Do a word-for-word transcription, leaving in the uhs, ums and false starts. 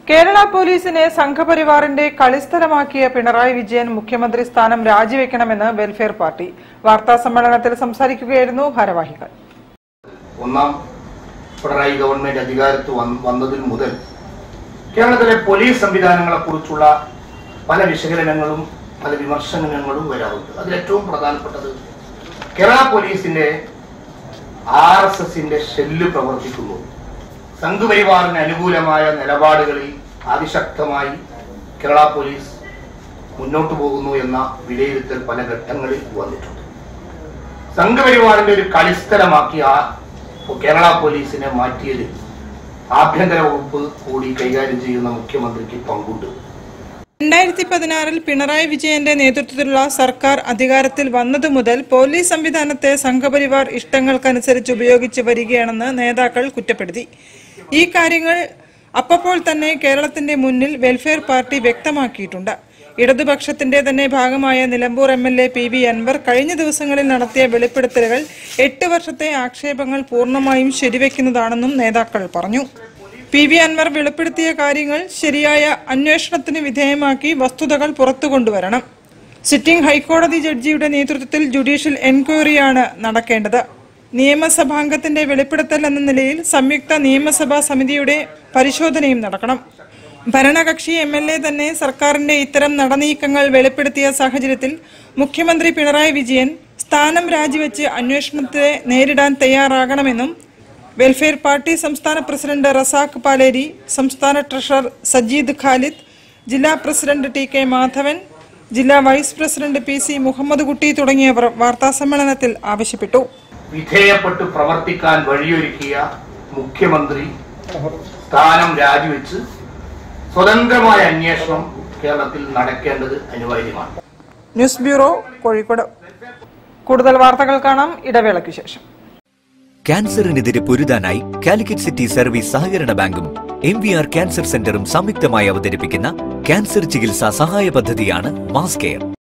കേരള പോലീസിനെ സംഘപരിവാറിന്റെ കളിസ്ഥലമാക്കിയ പിണറായി വിജയൻ മുഖ്യമന്ത്രി സ്ഥാനം രാജിവെക്കണമെന്ന് വെൽഫെയർ പാർട്ടി വാർത്താ സമ്മേളനത്തിൽ സംസാരിക്കുകയായിരുന്നു ഭാരവാഹികൾ. ഒന്നാം പിണറായി ഗവൺമെന്റ് അധികാരത്തിൽ വന്നതിൽ മുതൽ കേരളത്തിലെ പോലീസ് സംവിധാനങ്ങളെക്കുറിച്ചുള്ള പല വിശകലനങ്ങളും പല വിമർശനങ്ങളും വരാറുണ്ട്. അതിലേറ്റവും പ്രധാനപ്പെട്ടത് കേരള പോലീസിന്റെ ആർ എസ് എസിന്റെ ഷെല്ല് പ്രവർത്തിക്കുന്നു, സംഘപരിവാറിന് അനുകൂലമായ നിലപാടുകളിൽ അതിശക്തമായി കേരള പോലീസ് മുന്നോട്ടു പോകുന്നു എന്ന വിലയിരുത്തൽ പല ഘട്ടങ്ങളിൽ വന്നിട്ടുണ്ട്. സംഘപരിവാറിന്റെ ഒരു കളിസ്ഥലമാക്കി ആ കേരള പോലീസിനെ മാറ്റിയതിൽ ആഭ്യന്തര വകുപ്പ് കൂടി കൈകാര്യം ചെയ്യുന്ന മുഖ്യമന്ത്രിക്ക് പങ്കുണ്ട്. രണ്ടായിരത്തി പതിനാറിൽ പിണറായി വിജയന്റെ നേതൃത്വത്തിലുള്ള സർക്കാർ അധികാരത്തിൽ വന്നതു മുതൽ പോലീസ് സംവിധാനത്തെ സംഘപരിവാർ ഇഷ്ടങ്ങൾക്കനുസരിച്ച് ഉപയോഗിച്ച് വരികയാണെന്ന് നേതാക്കൾ കുറ്റപ്പെടുത്തി. ഈ കാര്യങ്ങൾ അപ്പോൾ തന്നെ കേരളത്തിന്റെ മുന്നിൽ വെൽഫെയർ പാർട്ടി വ്യക്തമാക്കിയിട്ടുണ്ട്. ഇടതുപക്ഷത്തിന്റെ തന്നെ ഭാഗമായ Nilambur M L A P V Anvar കഴിഞ്ഞ ദിവസങ്ങളിൽ നടത്തിയ വെളിപ്പെടുത്തലുകൾ എട്ട് വർഷത്തെ ആക്ഷേപങ്ങൾ പൂർണ്ണമായും ശരിവെക്കുന്നതാണെന്നും നേതാക്കൾ പറഞ്ഞു. പി വി അൻവർ വെളിപ്പെടുത്തിയ കാര്യങ്ങൾ ശരിയായ അന്വേഷണത്തിന് വിധേയമാക്കി വസ്തുതകൾ പുറത്തു കൊണ്ടുവരണം. സിറ്റിംഗ് ഹൈക്കോടതി ജഡ്ജിയുടെ നേതൃത്വത്തിൽ ജുഡീഷ്യൽ എൻക്വയറിയാണ് നടക്കേണ്ടത്. നിയമസഭാംഗത്തിന്റെ വെളിപ്പെടുത്തൽ എന്ന നിലയിൽ സംയുക്ത നിയമസഭാ സമിതിയുടെ പരിശോധനയും നടക്കണം. ഭരണകക്ഷി എം എൽ എ തന്നെ സർക്കാരിന്റെ ഇത്തരം നടനീക്കങ്ങൾ വെളിപ്പെടുത്തിയ സാഹചര്യത്തിൽ മുഖ്യമന്ത്രി പിണറായി വിജയൻ സ്ഥാനം രാജിവെച്ച് അന്വേഷണത്തെ നേരിടാൻ തയ്യാറാകണമെന്നും വെൽഫെയർ പാർട്ടി സംസ്ഥാന പ്രസിഡന്റ് റസാഖ് പാലേരി, സംസ്ഥാന ട്രഷറർ സജീദ് ഖാലിദ്, ജില്ലാ പ്രസിഡന്റ് ടി കെ മാധവൻ, ജില്ലാ vice president P C Muhammad Kutty തുടങ്ങിയവർ വാർത്താസമ്മേളനത്തിൽ ആവശ്യപ്പെട്ടു. വിധേയപ്പെട്ട് പ്രവർത്തിക്കാൻ വഴിയൊരുക്കിയ മുഖ്യമന്ത്രി സ്ഥാനം രാജിവെച്ച് സ്വതന്ത്രമായ അന്വേഷണം കേരളത്തിൽ നടക്കേണ്ടത് അനിവാര്യമാണ്. News bureau, Kozhikode. കൂടുതൽ വാർത്തകൾ കാണാം ഇടവേളയ്ക്ക് ശേഷം. ക്യാൻസറിനെതിരെ പൊരുതാനായി കാലിക്കറ്റ് സിറ്റി സർവീസ് സഹകരണ ബാങ്കും എം വി ആർ ക്യാൻസർ സെന്ററും സംയുക്തമായി അവതരിപ്പിക്കുന്ന ക്യാൻസർ ചികിത്സാ സഹായ പദ്ധതിയാണ് മാസ് കെയർ.